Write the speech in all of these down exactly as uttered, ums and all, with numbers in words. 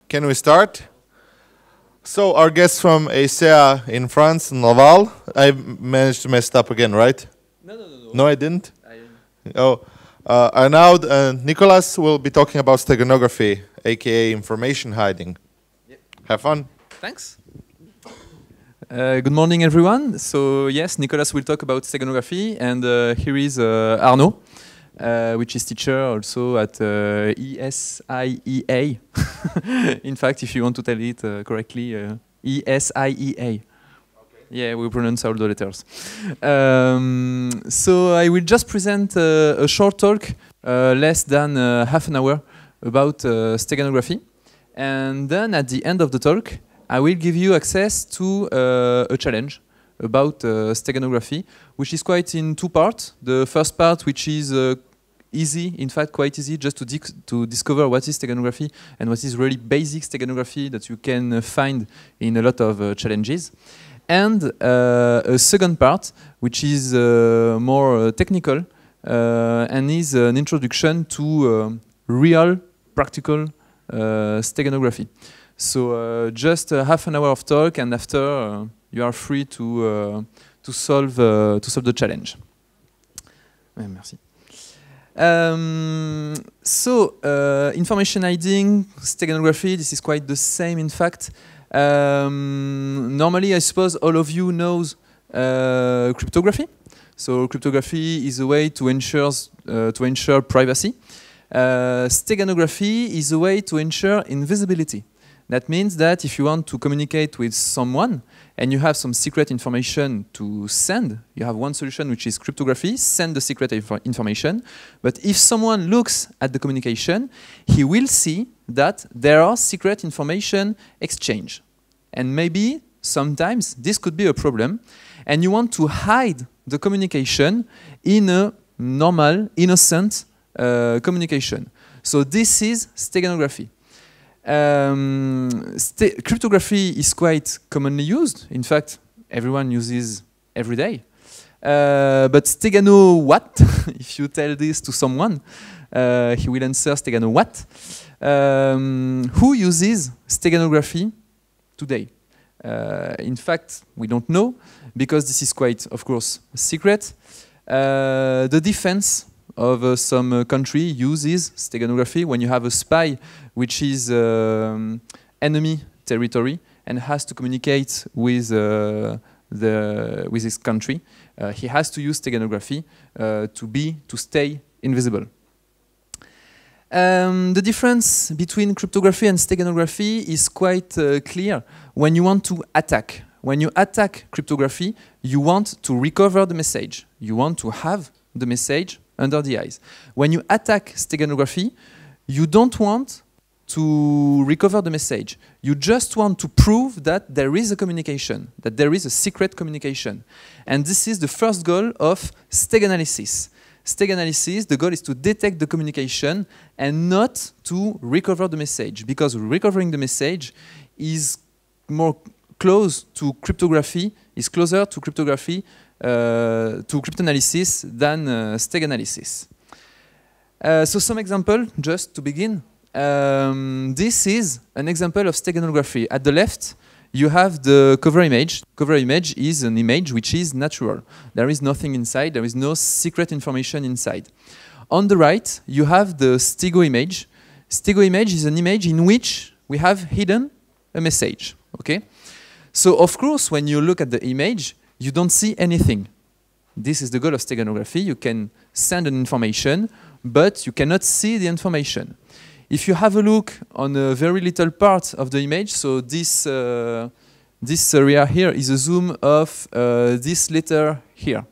Can we start? So our guest from E S E A in France, Laval. I managed to mess it up again, right? No, no, no, no. No, I didn't? I, Oh, uh, and now uh, Nicolas will be talking about steganography, aka information hiding. Yep. Have fun. Thanks. Uh, good morning, everyone. So yes, Nicolas will talk about steganography, and uh, here is uh, Arnaud, uh, which is teacher also at uh, E S I E A. In fact, if you want to tell it uh, correctly, uh, E S I E A. Okay. Yeah, we pronounce all the letters. Um, so I will just present uh, a short talk, uh, less than uh, half an hour, about uh, steganography, and then at the end of the talk, I will give you access to uh, a challenge about uh, steganography, which is quite in two parts. The first part, which is uh, easy, in fact quite easy, just to, to discover what is steganography and what is really basic steganography that you can uh, find in a lot of uh, challenges. And uh, a second part, which is uh, more uh, technical uh, and is an introduction to uh, real, practical uh, steganography. So uh, just uh, half an hour of talk, and after uh, you are free to uh, to solve uh, to solve the challenge. Ouais, merci. Um, so uh, information hiding, steganography. This is quite the same, in fact. Um, normally, I suppose all of you knows uh, cryptography. So cryptography is a way to ensure uh, to ensure privacy. Uh, steganography is a way to ensure invisibility. That means that if you want to communicate with someone and you have some secret information to send, you have one solution, which is cryptography, send the secret inf information. But if someone looks at the communication, he will see that there are secret information exchange. And maybe sometimes this could be a problem. And you want to hide the communication in a normal, innocent uh, communication. So this is steganography. Um, cryptography is quite commonly used. In fact, everyone uses every day. Uh, but stegano what? If you tell this to someone, uh, he will answer stegano what? Um, who uses steganography today? Uh, in fact, we don't know, because this is quite, of course, a secret. Uh, the defense of uh, some uh, country uses steganography when you have a spy which is um, enemy territory and has to communicate with uh, the with his country. Uh, he has to use steganography uh, to be to stay invisible. Um, the difference between cryptography and steganography is quite uh, clear. When you want to attack, when you attack cryptography, you want to recover the message. You want to have the message under the eyes. When you attack steganography, you don't want to recover the message. You just want to prove that there is a communication, that there is a secret communication. And this is the first goal of steganalysis. Steganalysis, the goal is to detect the communication and not to recover the message, because recovering the message is more close to cryptography, is closer to cryptography Uh, to cryptanalysis than uh, steganalysis. Uh, so some example, just to begin. Um, this is an example of steganography. At the left, you have the cover image. Cover image is an image which is natural. There is nothing inside. There is no secret information inside. On the right, you have the stego image. Stego image is an image in which we have hidden a message. Okay? So of course, when you look at the image, you don't see anything. This is the goal of steganography. You can send an information, but you cannot see the information. If you have a look on a very little part of the image, so this, uh, this area here is a zoom of uh, this letter here.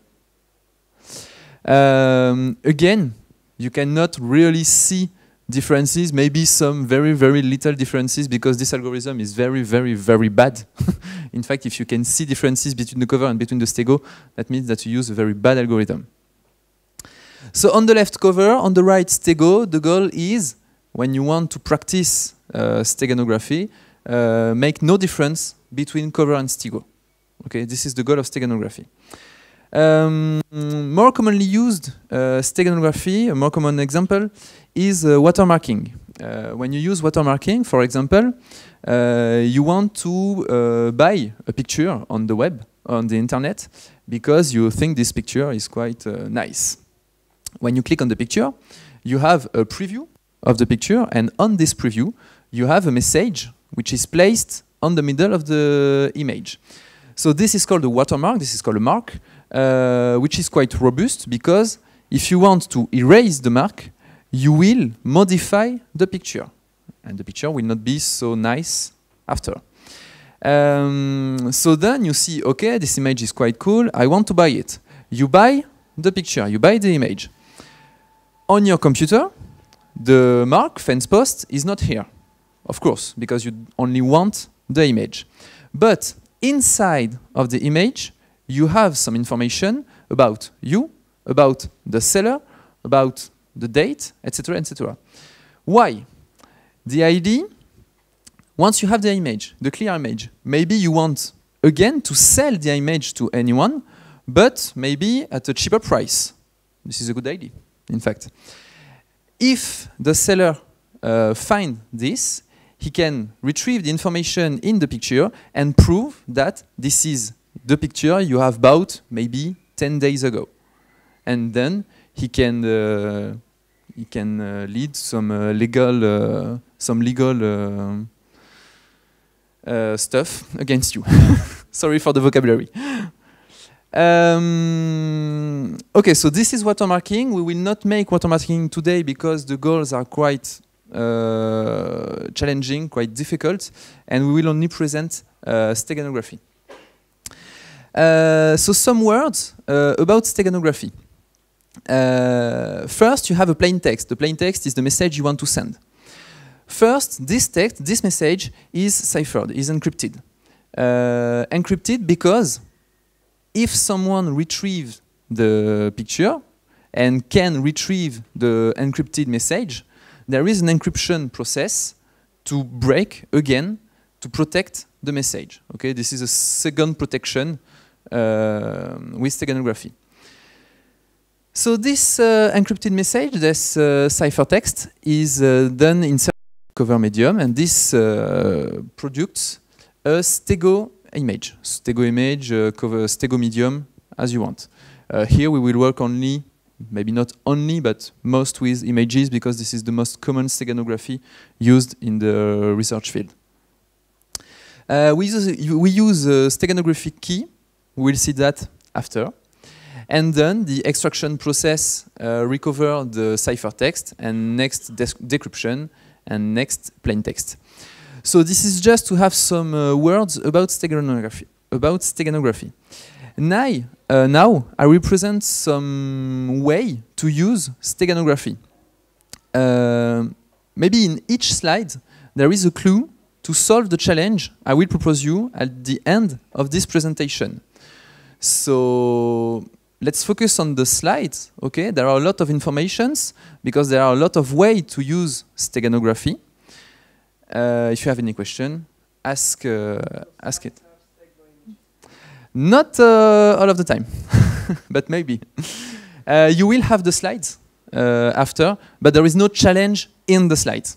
Um, again, you cannot really see differences, maybe some very, very little differences, because this algorithm is very, very, very bad. In fact, if you can see differences between the cover and between the stego, that means that you use a very bad algorithm. So on the left cover, on the right stego, the goal is, when you want to practice uh, steganography, uh, make no difference between cover and stego. Okay, this is the goal of steganography. Um, more commonly used uh, steganography, a more common example, is uh, watermarking. uh, when you use watermarking, for example, uh, you want to uh, buy a picture on the web, on the internet, because you think this picture is quite uh, nice. When you click on the picture, you have a preview of the picture, and on this preview, you have a message which is placed on the middle of the image. So this is called a watermark, this is called a mark, uh, which is quite robust, because if you want to erase the mark, you will modify the picture, and the picture will not be so nice after. Um, so then you see, okay, this image is quite cool, I want to buy it. You buy the picture, you buy the image. On your computer, the mark, fence post, is not here, of course, because you only want the image. But inside of the image, you have some information about you, about the seller, about the date, et cetera, et cetera. Why? The idea, once you have the image, the clear image, maybe you want, again, to sell the image to anyone, but maybe at a cheaper price. This is a good idea, in fact. If the seller uh, finds this, he can retrieve the information in the picture and prove that this is the picture you have bought maybe ten days ago. And then he can uh, he can uh, lead some uh, legal uh, some legal uh, uh, stuff against you. Sorry for the vocabulary. Um, okay, so this is watermarking. We will not make watermarking today because the goals are quite uh, challenging, quite difficult, and we will only present uh, steganography. Uh, so some words uh, about steganography. Uh, first, you have a plain text. The plain text is the message you want to send. First, this text, this message is ciphered, is encrypted. Uh, encrypted because if someone retrieves the picture and can retrieve the encrypted message, there is an encryption process to break again to protect the message. Okay, this is a second protection uh, with steganography. So this uh, encrypted message, this uh, ciphertext, is uh, done in cover medium, and this uh, produces a stego image, stego image, uh, cover stego medium, as you want. Uh, here we will work only, maybe not only, but most with images, because this is the most common steganography used in the research field. Uh, we use, we use a steganography key. We'll see that after. And then the extraction process uh, recover the ciphertext, and next decryption, and next plain text. So this is just to have some uh, words about steganography. About steganography. Now, uh, now I will present some way to use steganography. Uh, maybe in each slide there is a clue to solve the challenge I will propose you at the end of this presentation. So let's focus on the slides. Okay, there are a lot of informations because there are a lot of ways to use steganography. Uh, if you have any question, ask uh, ask it. Not uh, all of the time, but maybe. Uh, you will have the slides uh, after, but there is no challenge in the slides.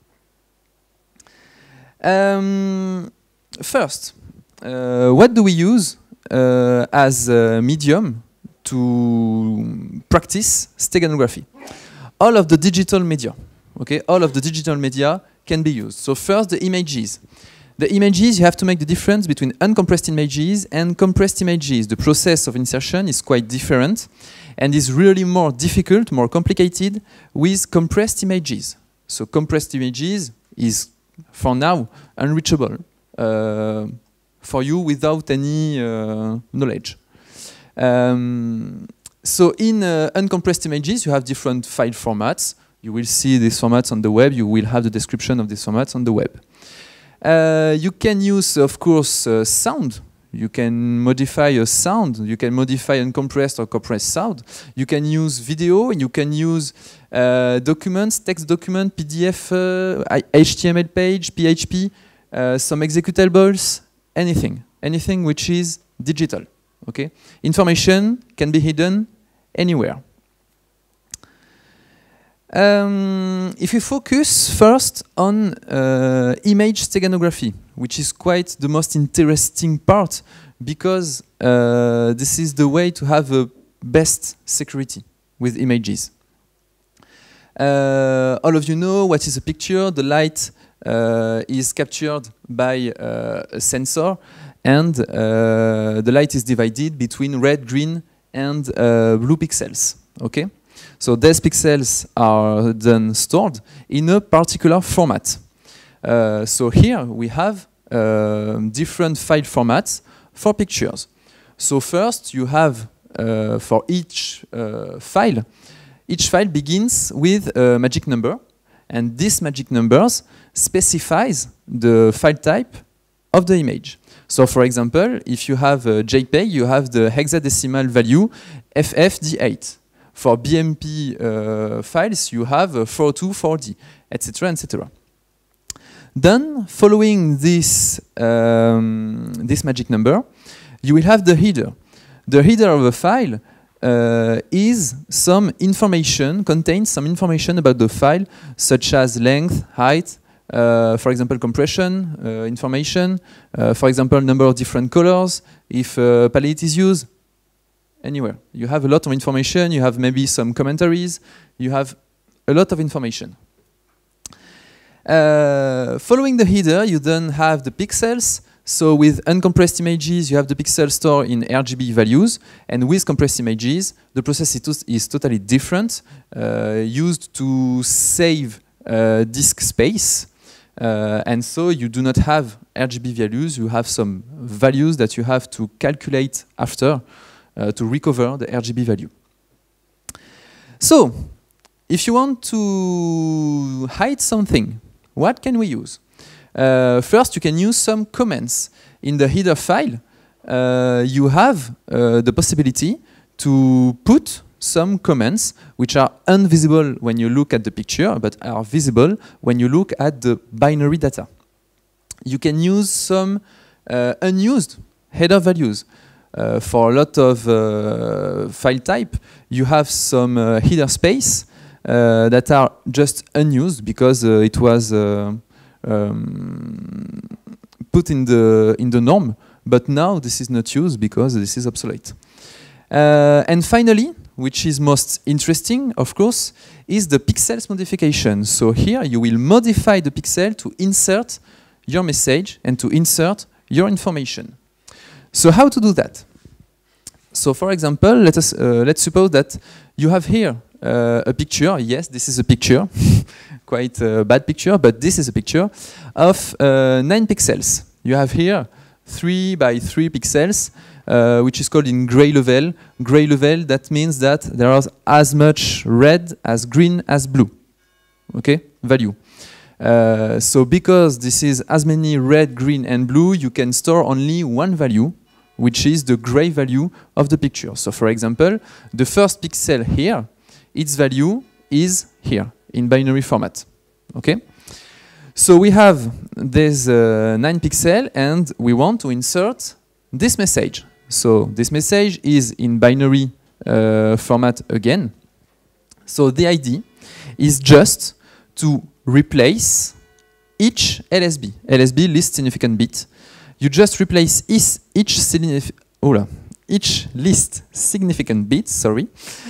Um, first, uh, what do we use uh, as a medium to practice steganography? All of the digital media, okay? All of the digital media can be used. So first, the images. The images, you have to make the difference between uncompressed images and compressed images. The process of insertion is quite different and is really more difficult, more complicated with compressed images. So compressed images is, for now, unreachable uh, for you without any uh, knowledge. Um, so in uh, uncompressed images, you have different file formats. You will see these formats on the web. You will have the description of these formats on the web. Uh, you can use, of course, uh, sound. You can modify a sound. You can modify uncompressed or compressed sound. You can use video. You can use uh, documents, text document, P D F, uh, H T M L page, P H P, uh, some executables, anything. Anything which is digital. Okay? Information can be hidden anywhere. Um, if we focus first on uh, image steganography, which is quite the most interesting part, because uh, this is the way to have a best security with images. Uh, all of you know what is a picture. The light uh, is captured by uh, a sensor, and uh, the light is divided between red, green, and uh, blue pixels. Okay, so these pixels are then stored in a particular format. Uh, so here we have uh, different file formats for pictures. So first you have uh, for each uh, file, each file begins with a magic number, and this magic numbers specifies the file type of the image. So for example, if you have a JPEG, you have the hexadecimal value F F D eight. For B M P uh, files, you have uh, four two four D, et cetera, et cetera. Then, following this, um, this magic number, you will have the header. The header of a file uh, is some information, contains some information about the file, such as length, height, uh, for example, compression uh, information, uh, for example, number of different colors, if uh, palette is used, anywhere. You have a lot of information, you have maybe some commentaries, you have a lot of information. Uh, following the header, you then have the pixels. So with uncompressed images, you have the pixel store in R G B values, and with compressed images, the process is, is totally different, uh, used to save uh, disk space, uh, and so you do not have R G B values, you have some values that you have to calculate after uh, to recover the R G B value. So, if you want to hide something, what can we use? Uh, first, you can use some comments. In the header file, uh, you have uh, the possibility to put some comments which are invisible when you look at the picture, but are visible when you look at the binary data. You can use some uh, unused header values. Uh, for a lot of uh, file type, you have some uh, header space uh, that are just unused because uh, it was uh, um, put in the in the norm, but now this is not used because this is obsolete. Uh, and finally, which is most interesting, of course, is the pixels modification. So here you will modify the pixel to insert your message and to insert your information. So how to do that? So for example, let us uh, let's suppose that you have here uh, a picture. Yes, this is a picture, quite a bad picture, but this is a picture of uh, nine pixels. You have here three by three pixels, uh, which is called in gray level. Gray level, that means that there is as much red as green as blue. Okay, value. Uh, so because this is as many red, green, and blue, you can store only one value, which is the gray value of the picture. So for example, the first pixel here, its value is here in binary format. Okay? So we have this uh, nine pixel and we want to insert this message. So this message is in binary uh, format again. So the idea is just to replace each L S B. L S B, least significant bit. You just replace each, each, oh each least significant bit, sorry,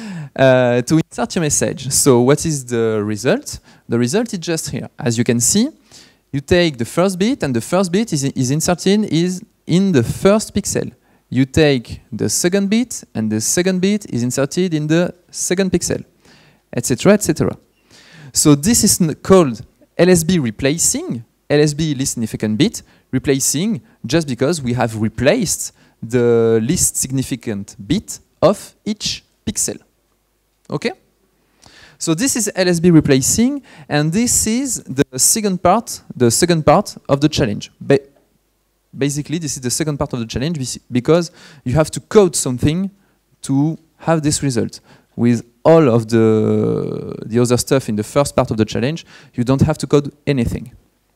uh, to insert your message. So what is the result? The result is just here. As you can see, you take the first bit, and the first bit is, is inserted is in the first pixel. You take the second bit, and the second bit is inserted in the second pixel, et cetera, et cetera. So this is called L S B replacing, L S B least significant bit, replacing just because we have replaced the least significant bit of each pixel. Okay? So this is L S B replacing, and this is the second part, the second part of the challenge. Ba basically, this is the second part of the challenge because you have to code something to have this result. With all of the, the other stuff in the first part of the challenge, you don't have to code anything.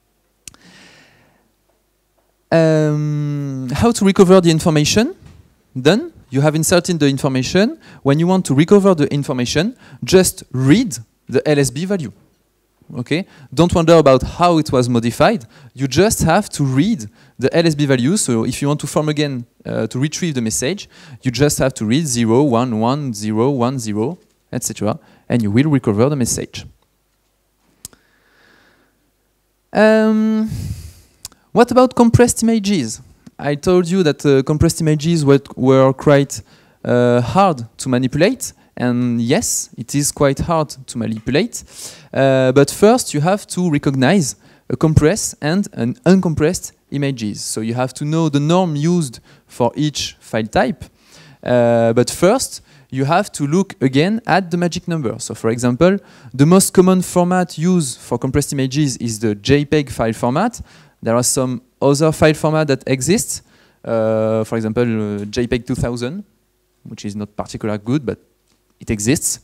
Um, how to recover the information? Done. You have inserted the information. When you want to recover the information, just read the L S B value. Okay? Don't wonder about how it was modified. You just have to read the L S B value. So if you want to form again, uh, to retrieve the message, you just have to read zero, one, one, zero, one, zero, et cetera. And you will recover the message. Um, what about compressed images? I told you that uh, compressed images were, were quite uh, hard to manipulate. And yes, it is quite hard to manipulate. Uh, but first, you have to recognize a compressed and an uncompressed images. So you have to know the norm used for each file type. Uh, but first, you have to look again at the magic number. So for example, the most common format used for compressed images is the JPEG file format. There are some other file formats that exist. Uh, for example, uh, JPEG two thousand, which is not particularly good, but it exists.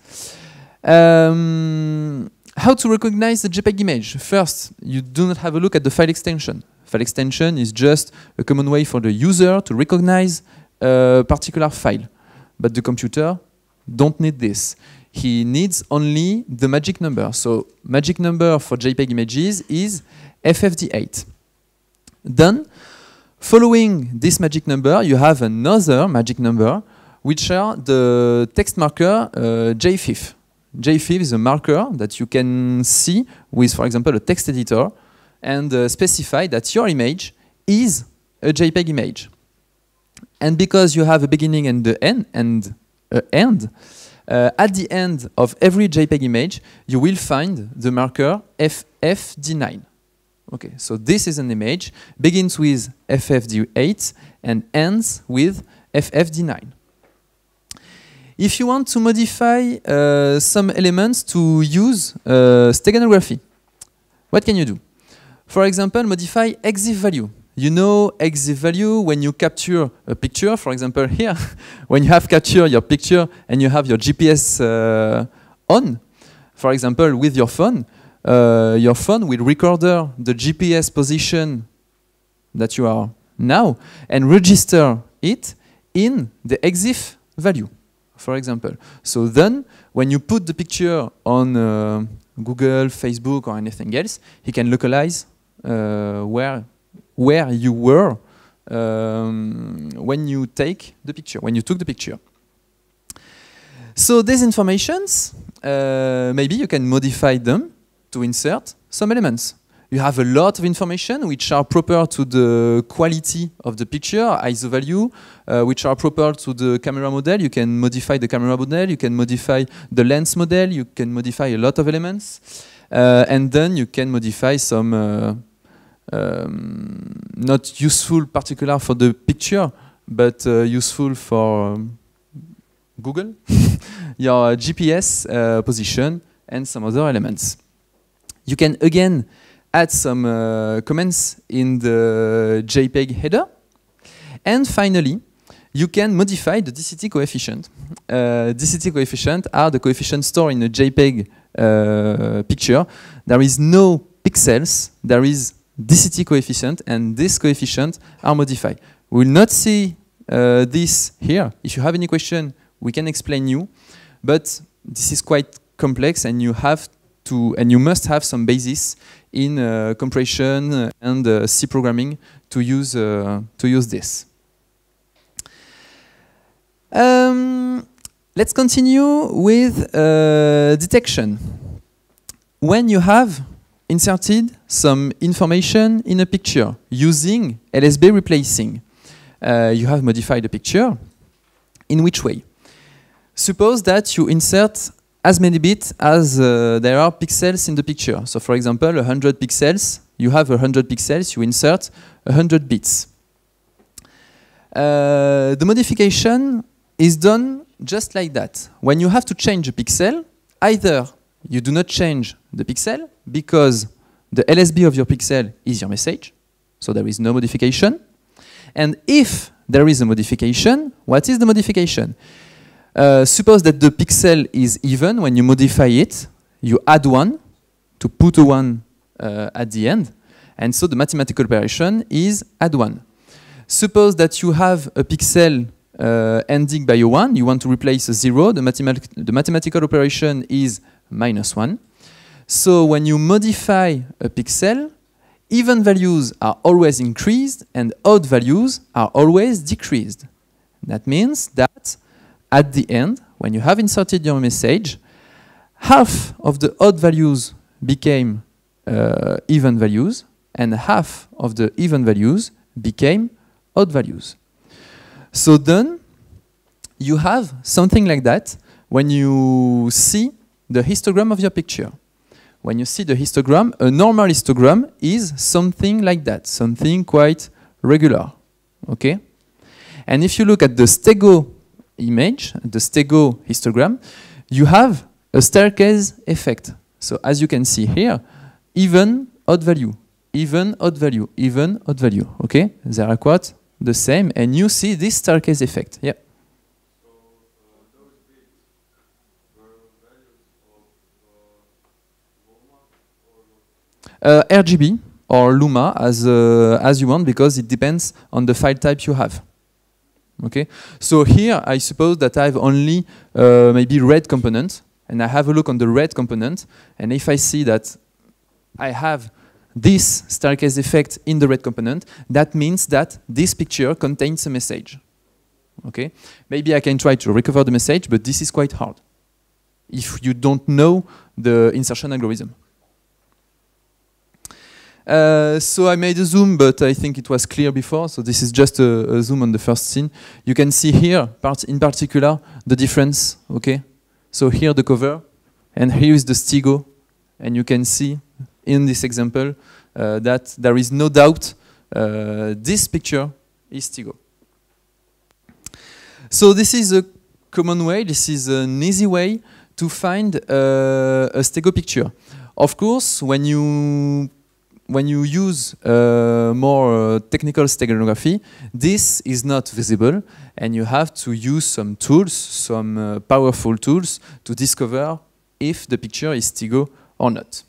Um, how to recognize the JPEG image? First, you do not have a look at the file extension. File extension is just a common way for the user to recognize a particular file. But the computer don't need this. He needs only the magic number. So magic number for JPEG images is F F D eight. Then, following this magic number, you have another magic number, which are the text marker uh, J F I F. J F I F is a marker that you can see with, for example, a text editor and uh, specify that your image is a JPEG image. And because you have a beginning and the end, and uh, end uh, at the end of every JPEG image, you will find the marker F F D nine. Okay, so this is an image, begins with F F D eight and ends with F F D nine. If you want to modify uh, some elements to use uh, steganography, what can you do? For example, modify EXIF value. You know EXIF value when you capture a picture. For example, here, when you have captured your picture and you have your G P S uh, on, for example, with your phone, uh, your phone will record the G P S position that you are now and register it in the EXIF value, for example. So then, when you put the picture on uh, Google, Facebook, or anything else, he can localize uh, where where you were um, when you take the picture, when you took the picture. So these informations, uh, maybe you can modify them to insert some elements. You have a lot of information which are proper to the quality of the picture, I S O value, uh, which are proper to the camera model. You can modify the camera model, you can modify the lens model, you can modify a lot of elements, uh, and then you can modify some uh, um, not useful particular for the picture, but uh, useful for um, Google, your G P S uh, position, and some other elements. You can again add some uh, comments in the JPEG header. And finally, you can modify the D C T coefficient. Uh, D C T coefficient are the coefficients stored in a JPEG uh, picture. There is no pixels, there is D C T coefficient, and this coefficient are modified. We will not see uh, this here. If you have any question, we can explain you, but this is quite complex, and you have to, and you must have some basis in uh, compression and uh, C programming to use uh, to use this. Um, let's continue with uh, detection. When you have inserted some information in a picture using L S B replacing, uh, you have modified the picture. In which way? Suppose that you insert as many bits as uh, there are pixels in the picture. So for example, one hundred pixels, you have one hundred pixels, you insert one hundred bits. Uh, the modification is done just like that. When you have to change a pixel, either you do not change the pixel because the L S B of your pixel is your message, so there is no modification. And if there is a modification, what is the modification? Uh, suppose that the pixel is even. When you modify it, you add one to put a one uh, at the end, and so the mathematical operation is add one. Suppose that you have a pixel uh, ending by a one, you want to replace a zero, the, mathemat the mathematical operation is minus one. So when you modify a pixel, even values are always increased and odd values are always decreased. That means that at the end, when you have inserted your message, half of the odd values became uh, even values and half of the even values became odd values. So then you have something like that when you see the histogram of your picture. When you see the histogram, a normal histogram is something like that, something quite regular, okay? And if you look at the Stego image, the Stego histogram, you have a staircase effect. So as you can see here, even odd value, even odd value, even odd value, okay? They are quite the same, and you see this staircase effect, yeah. Uh, R G B or Luma as uh, as you want, because it depends on the file type you have. Okay, so here I suppose that I have only uh, maybe red component, and I have a look on the red component, and if I see that I have this staircase effect in the red component, that means that this picture contains a message. Okay, maybe I can try to recover the message, but this is quite hard if you don't know the insertion algorithm. Uh, so I made a zoom, but I think it was clear before, so this is just a, a zoom on the first scene. You can see here, part in particular, the difference, okay? So here the cover, and here is the Stego, and you can see in this example uh, that there is no doubt uh, this picture is Stego. So this is a common way, this is an easy way to find uh, a Stego picture. Of course, when you When you use uh, more uh, technical steganography, this is not visible, and you have to use some tools, some uh, powerful tools, to discover if the picture is Stego or not.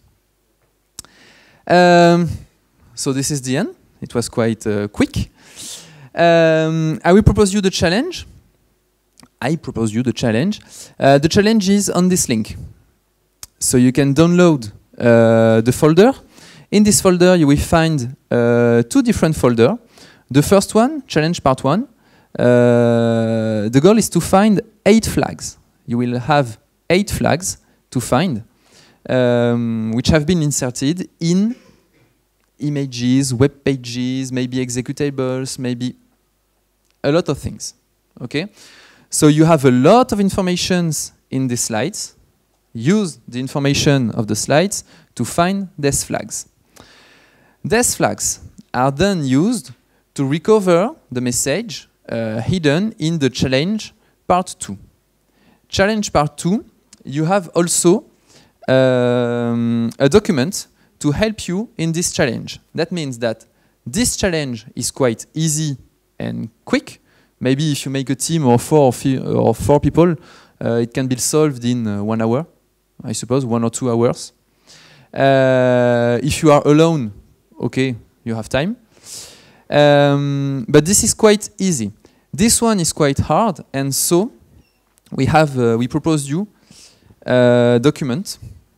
Um, so this is the end. It was quite uh, quick. Um, I will propose you the challenge. I propose you the challenge. Uh, the challenge is on this link. So you can download uh, the folder. In this folder, you will find uh, two different folders. The first one, challenge part one, uh, the goal is to find eight flags. You will have eight flags to find, um, which have been inserted in images, web pages, maybe executables, maybe a lot of things. Okay? So you have a lot of information in the slides. Use the information of the slides to find these flags. These flags are then used to recover the message uh, hidden in the challenge part two. Challenge part two, you have also um, a document to help you in this challenge. That means that this challenge is quite easy and quick. Maybe if you make a team of four or, or four people, uh, it can be solved in uh, one hour, I suppose, one or two hours. Uh, if you are alone, okay, you have time. Um, but this is quite easy. This one is quite hard, and so we have uh, we propose you a document.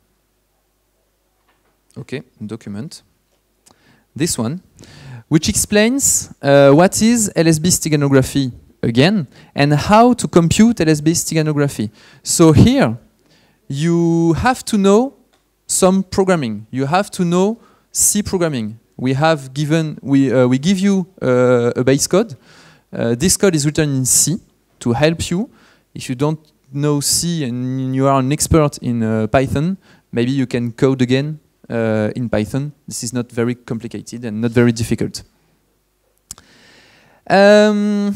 Okay, document. This one, which explains uh, what is L S B steganography again, and how to compute L S B steganography. So here, you have to know some programming. You have to know C programming. We have given, we, uh, we give you uh, a base code. Uh, this code is written in C to help you. If you don't know C and you are an expert in uh, Python, maybe you can code again uh, in Python. This is not very complicated and not very difficult. Um,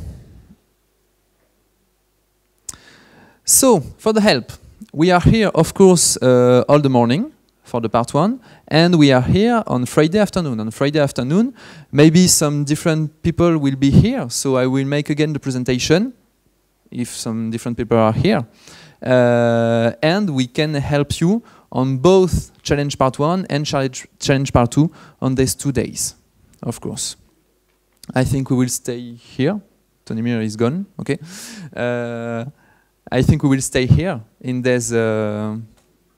so, for the help, we are here, of course, uh, all the morning for the part one, and we are here on Friday afternoon. On Friday afternoon, maybe some different people will be here, so I will make again the presentation, if some different people are here. Uh, and we can help you on both challenge part one and challenge, challenge part two on these two days, of course. I think we will stay here. Tony Mir is gone, okay. Uh, I think we will stay here in this uh,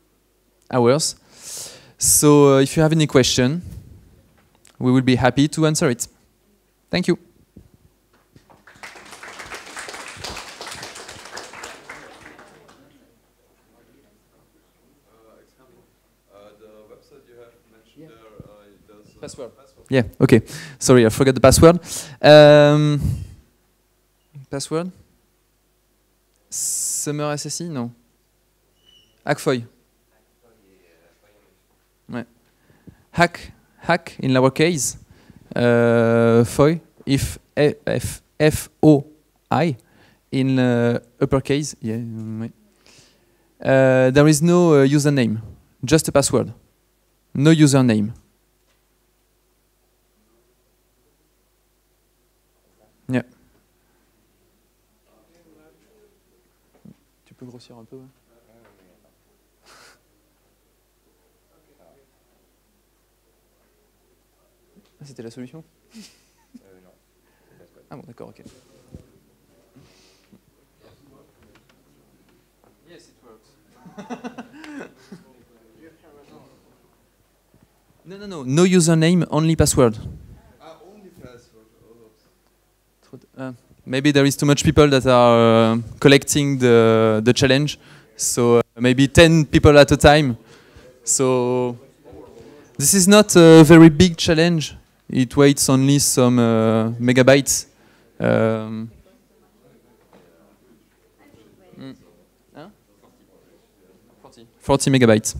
hours. So uh, if you have any question, we will be happy to answer it. Thank you. Password. Yeah, okay. Sorry, I forgot the password. Um, password? Summer S S I? No. Hackfoy. Ouais. Hack, hack in lowercase. Uh, foy, if F, F O I in uh, uppercase. Yeah. Uh, there is no uh, username, just a password. No username. Yeah. Tu peux grossir un peu? Ouais. C'était la solution? euh, Non. Ah bon, d'accord, ok. Yes, it works. No, no, no. No username, only password. Ah, only password. Uh, maybe there is too much people that are uh, collecting the the challenge, so uh, maybe ten people at a time. So this is not a very big challenge. It weighs only some uh, megabytes. Um, mm. Huh? forty. forty megabytes.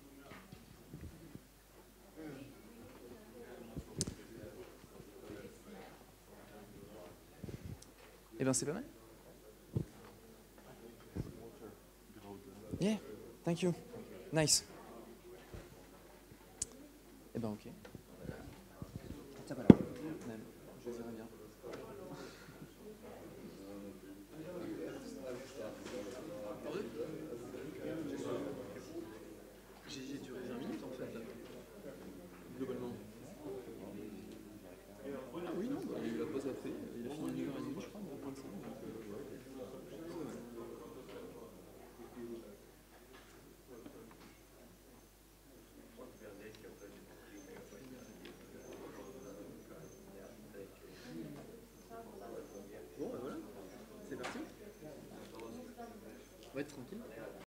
Eh ben c'est pas mal. Yeah, thank you. Nice. Eh ben ok. J'ai duré vingt minutes en fait, globalement. Oui, non, il y a eu la pause après, il a fini à neuf heures trente, je crois, neuf heures trente-cinq. Bon, ben voilà, c'est parti. On va être tranquille.